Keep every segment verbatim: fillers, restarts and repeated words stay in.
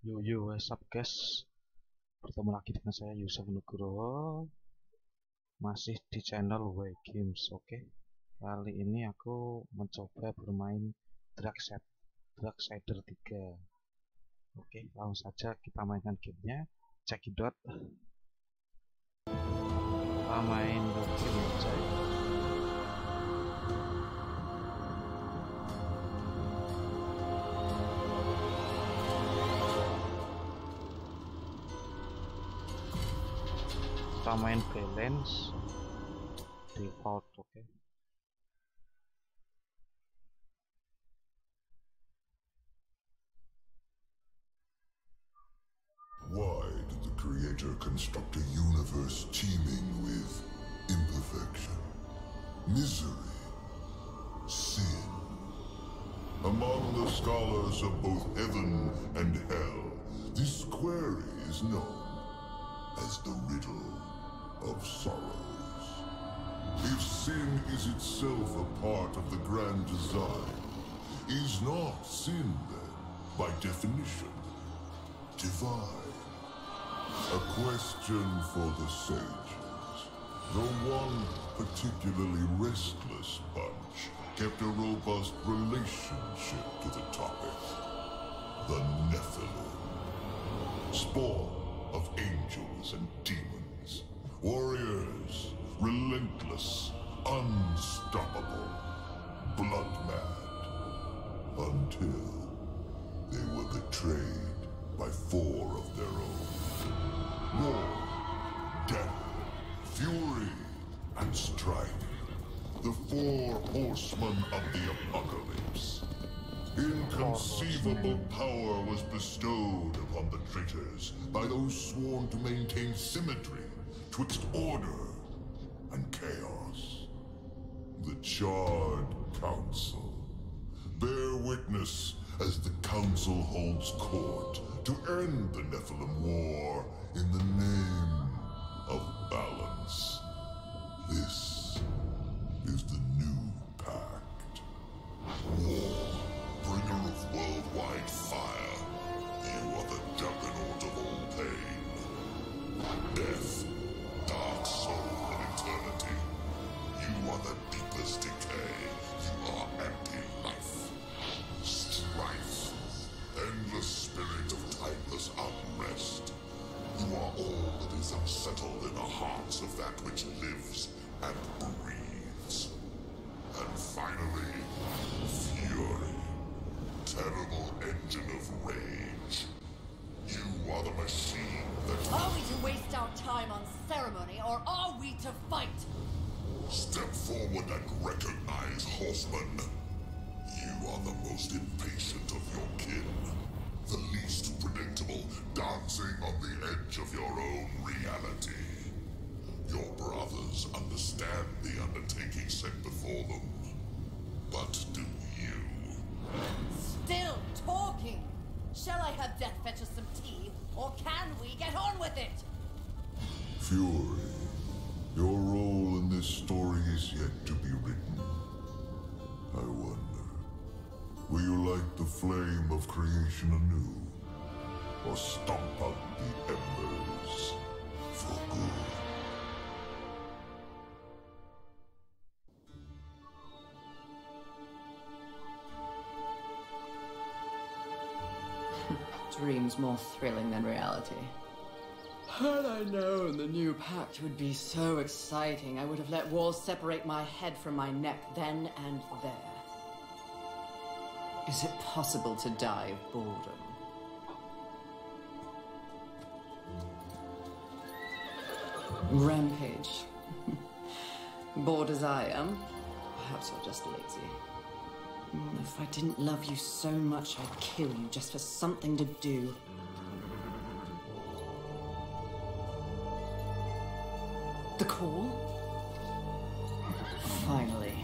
Yo yo, what's up guys? Bertemu lagi dengan saya Yusuf Nugroho, masih di channel W Games. Oke, kali ini aku mencoba bermain Darkseid, Darksider tiga. Oke, langsung saja kita mainkan gamenya. Check it out. Kita main game aja ya. Kita main balance default. Oke, okay. Why did the Creator construct a universe teeming with imperfection, misery, sin? Among the scholars of both heaven and hell, this query is known as the riddle of sorrows. If sin is itself a part of the grand design, is not sin then, by definition, divine? A question for the sages. The one particularly restless bunch kept a robust relationship to the topic. The Nephilim. Spawn of angels and demons. Warriors, relentless, unstoppable, blood-mad. Until they were betrayed by four of their own. War, death, fury, and strife. The four horsemen of the apocalypse. Inconceivable power was bestowed upon the traitors by those sworn to maintain symmetry twixt order and chaos. The Charred Council. Bear witness as the Council holds court to end the Nephilim War in the name of balance. This is the new pact. War, bringer of worldwide fire. You are the juggernaut of all pain. Death, dark soul of eternity. You are the deepest decay. You are anti-life. Strife, endless spirit of timeless unrest. You are all that is unsettled in the hearts of that which lives and breathes. And finally, fury, terrible engine of rage. You are the machine that... Are we to waste our time on ceremony, or are we to fight? Step forward and recognize, horseman. You are the most impatient of your kin. The least predictable, dancing on the edge of your own reality. Your brothers understand the undertaking set before them. But do you? Still talking! Shall I have Death fetch us some tea, or can we get on with it? Fury, your role in this story is yet to be written. I wonder, will you light the flame of creation anew? Or stomp out the embers for good? Dreams more thrilling than reality. Had I known the new pact would be so exciting, I would have let walls separate my head from my neck then and there. Is it possible to die of boredom? Rampage. Bored as I am, perhaps you're just lazy. If I didn't love you so much, I'd kill you just for something to do. The call? Finally.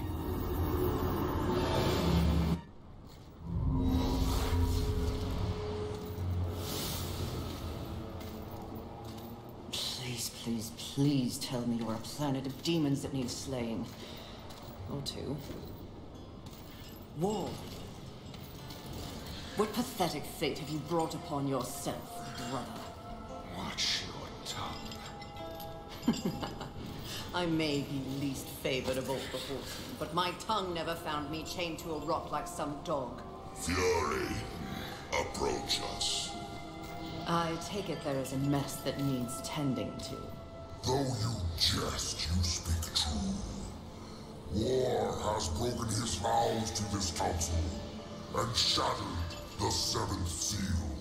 Please, please, please tell me you're a planet of demons that need slaying. Or two. War. What pathetic fate have you brought upon yourself, brother? Watch your tongue. I may be least favored of all the horsemen, but my tongue never found me chained to a rock like some dog. Fury, approach us. I take it there is a mess that needs tending to. Though you jest, you speak true. War has broken his vows to this council and shattered the seventh seal.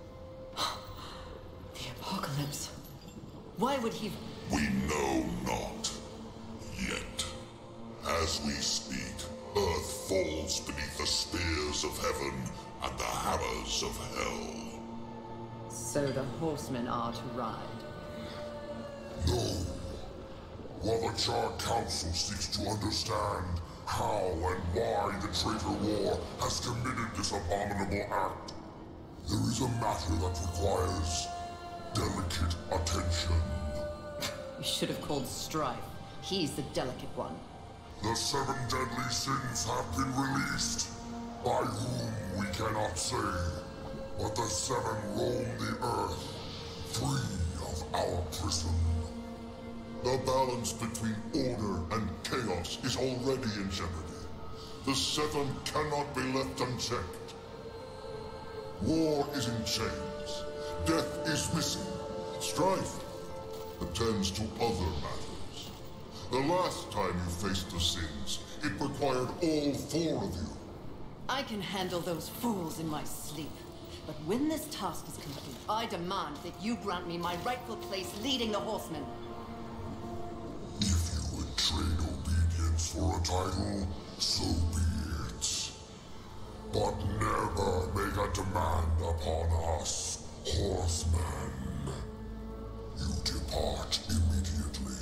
The apocalypse. Why would he... We know not. Yet. As we speak, Earth falls beneath the spears of heaven and the hammers of hell. So the horsemen are to ride. No. While the Charred Council seeks to understand how and why the traitor war has committed this abominable act, there is a matter that requires delicate attention. You should have called Strife. He's the delicate one. The seven deadly sins have been released, by whom we cannot say, but the seven roam the earth, free of our prison. The balance between order and chaos is already in jeopardy. The seven cannot be left unchecked. War is in chains. Death is missing. Strife attends to other matters. The last time you faced the sins, it required all four of you. I can handle those fools in my sleep. But when this task is complete, I demand that you grant me my rightful place leading the horsemen. If you would trade obedience for a title, so be it. But never make a demand upon us, horsemen. You depart immediately.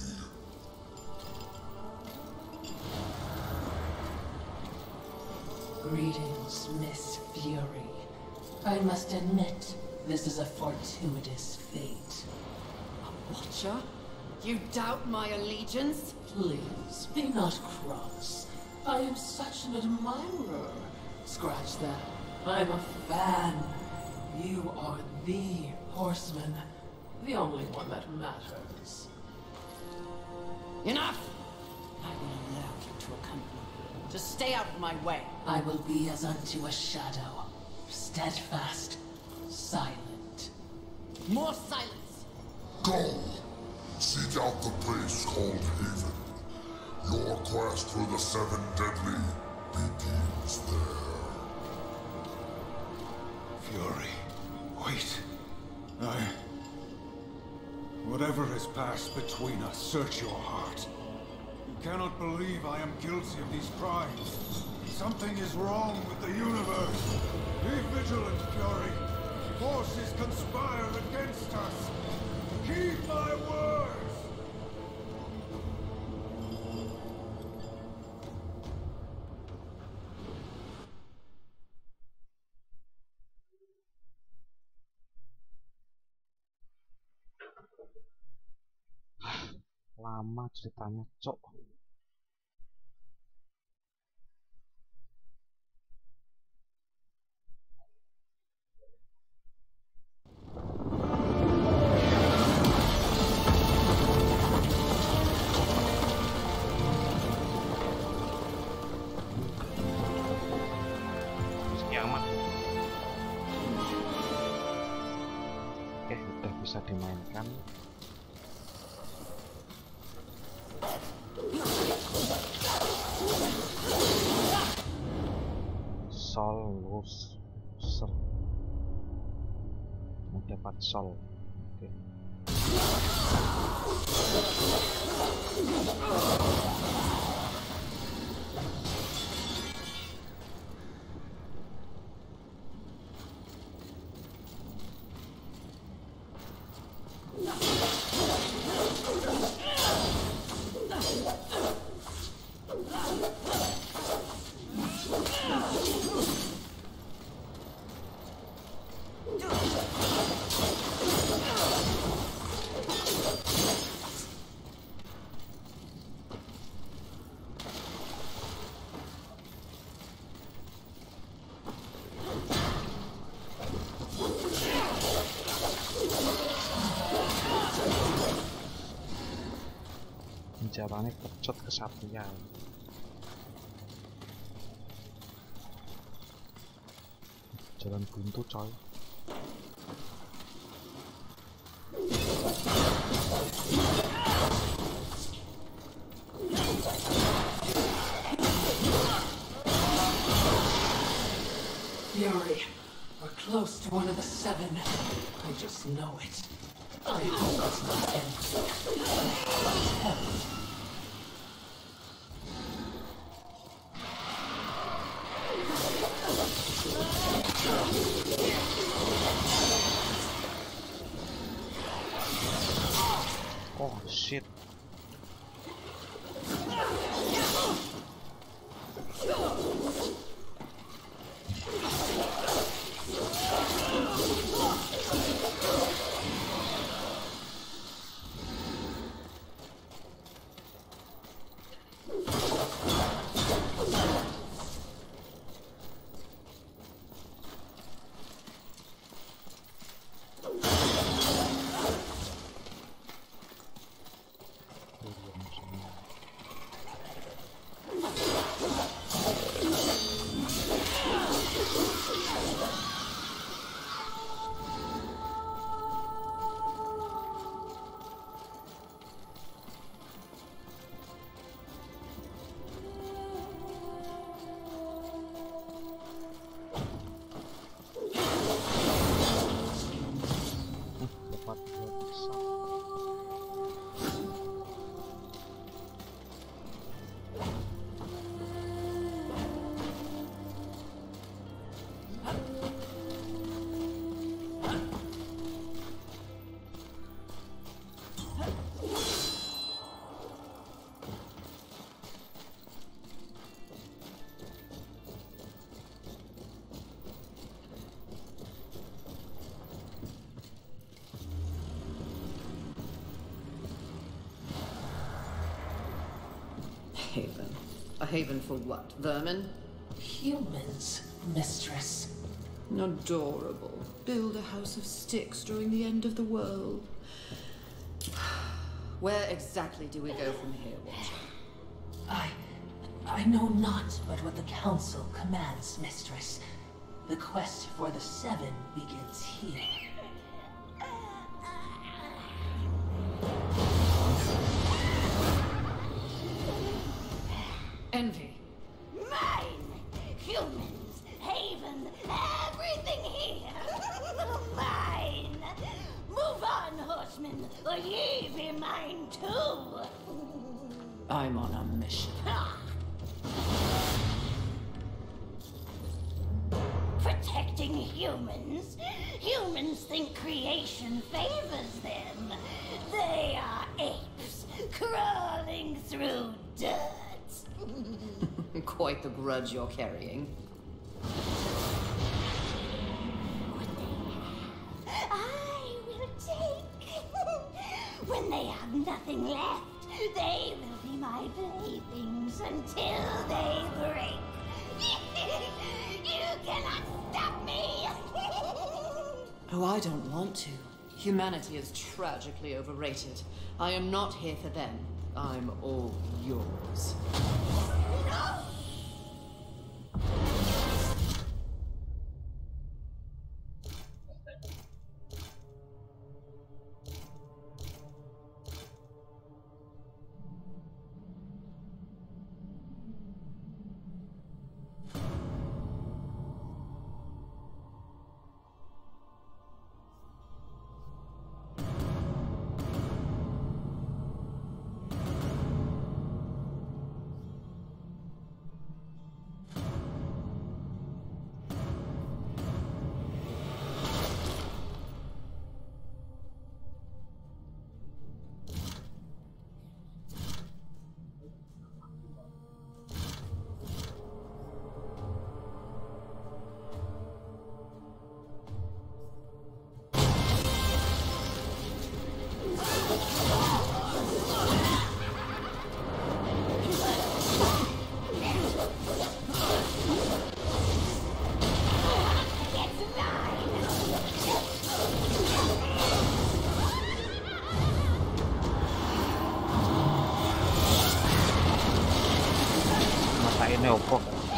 Greetings, Miss Fury. I must admit, this is a fortuitous fate. A watcher? You doubt my allegiance? Please, be not cross. I am such an admirer. Scratch that. I'm a fan. You are the horseman. The only one that matters. Enough! I will allow you to accompany me. Just stay out of my way. I will be as unto a shadow. Steadfast. Silent. More silence! Go! Seek out the place called Haven. Your quest for the Seven Deadly begins there. Fury, wait. I... Whatever has passed between us, search your heart. You cannot believe I am guilty of these crimes. Something is wrong with the universe. Be vigilant, Fury. Forces conspire against us. Keep my words! Lama ceritanya, cok. Kiamat. Oke, udah bisa dimainkan. Sol loser mendapat sol. Oke. senjatanya kecut kesatria. Jalan buntu coy. Fury, we're close to one of the seven. I just know it. I hope it's not empty. Oh shit. Haven. A haven for what? Vermin? Humans, mistress. Adorable. Build a house of sticks during the end of the world. Where exactly do we go from here, Watcher? I... I know not but what the Council commands, mistress. The quest for the Seven begins here. Envy. Mine! Humans, Haven, everything here! Mine! Move on, horsemen, or ye be mine too! I'm on a mission. Protecting humans? Humans think creation favors them. They are apes, crawling through dirt. Quite the grudge you're carrying. What they have, I will take. When they have nothing left, they will be my playthings until they break. You cannot stop me! Oh, I don't want to. Humanity is tragically overrated. I am not here for them. I'm all yours. No! opo?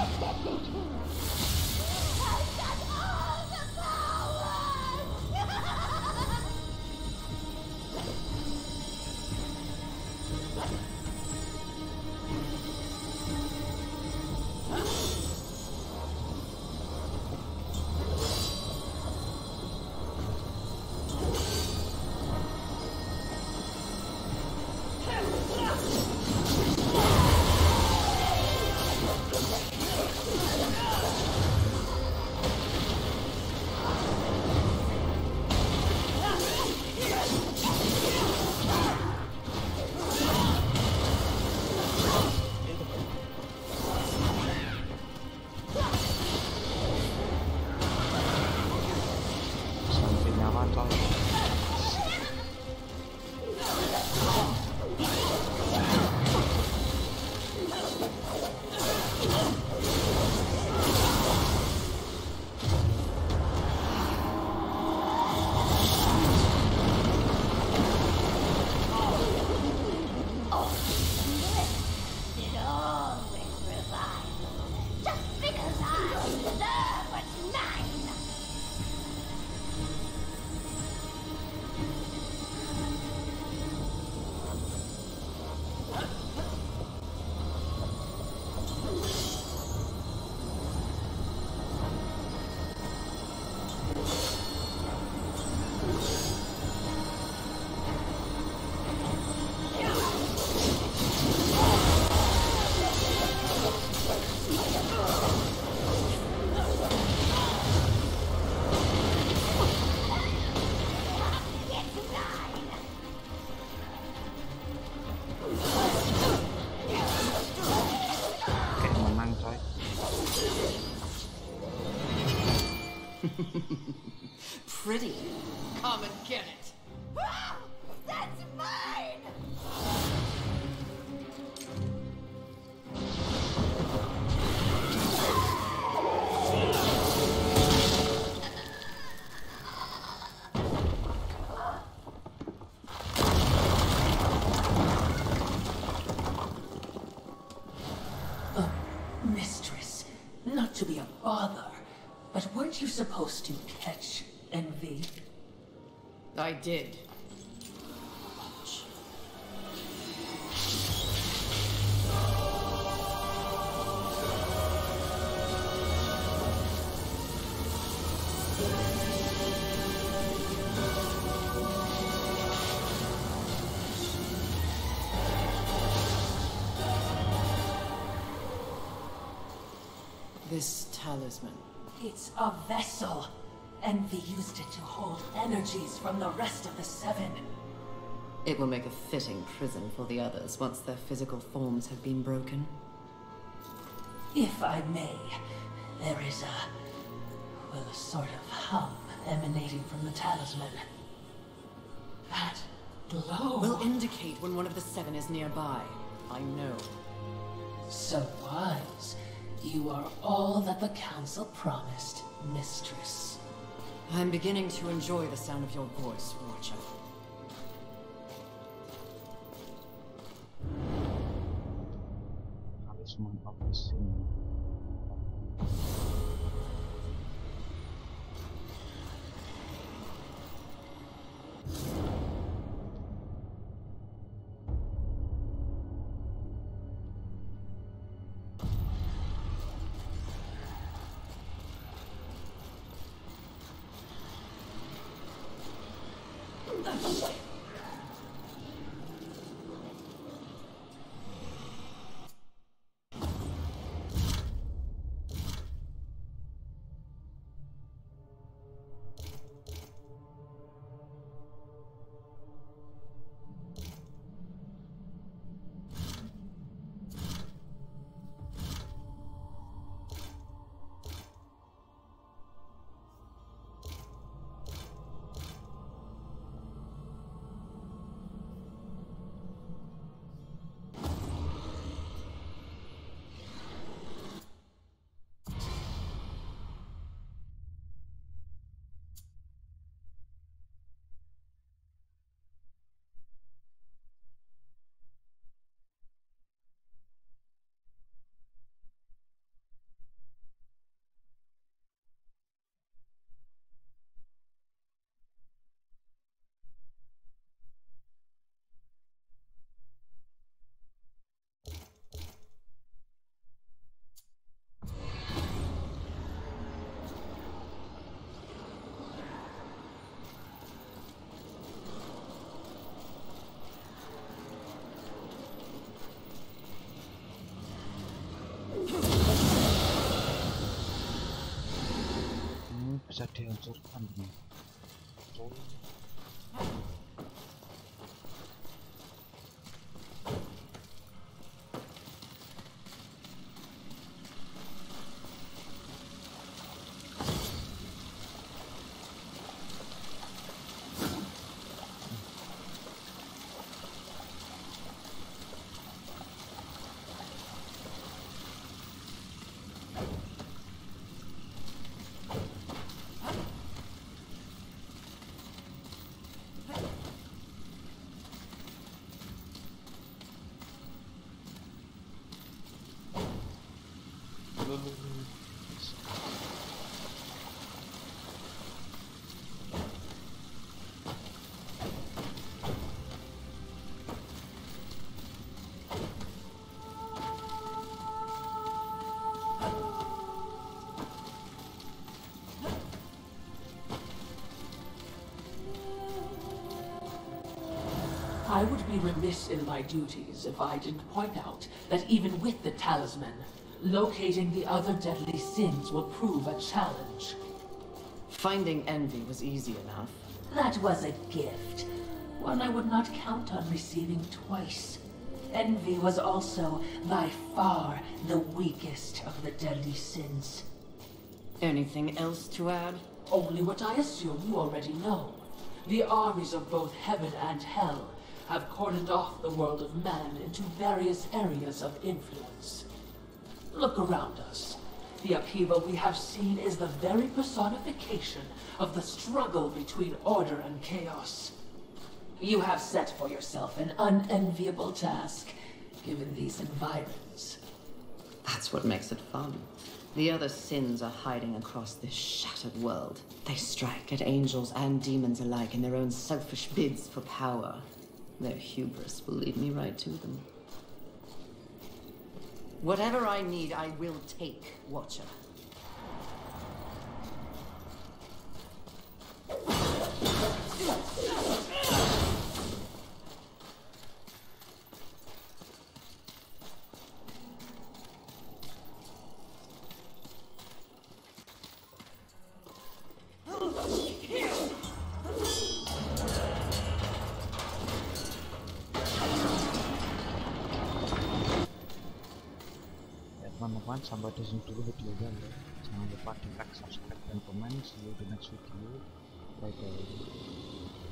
Pretty. Come and get it. Ah, that's mine! Oh, mistress, not to be a bother, but weren't you supposed to catch Envy? I did. This talisman. It's a vessel. Envy used it to hold energies from the rest of the Seven. It will make a fitting prison for the others once their physical forms have been broken. If I may, there is a... well, a sort of hum emanating from the talisman. That glow... will indicate when one of the Seven is nearby. I know. So wise. You are all that the Council promised, mistress. I'm beginning to enjoy the sound of your voice, Watcher. Talisman of the Sin. bisa dihancurkan nih. Oh. I would be remiss in my duties if I didn't point out that even with the talisman, locating the other deadly sins will prove a challenge. Finding envy was easy enough. That was a gift, one I would not count on receiving twice. Envy was also, by far, the weakest of the deadly sins. Anything else to add? Only what I assume you already know. The armies of both heaven and hell have cordoned off the world of man into various areas of influence. Look around us. The upheaval we have seen is the very personification of the struggle between order and chaos. You have set for yourself an unenviable task, given these environs. That's what makes it fun. The other sins are hiding across this shattered world. They strike at angels and demons alike in their own selfish bids for power. Their hubris will lead me right to them. Whatever I need, I will take, Watcher. Teman-teman, sampai di sini dulu videonya ya. Jangan lupa di like, subscribe, dan komen. See you di next video. Bye bye.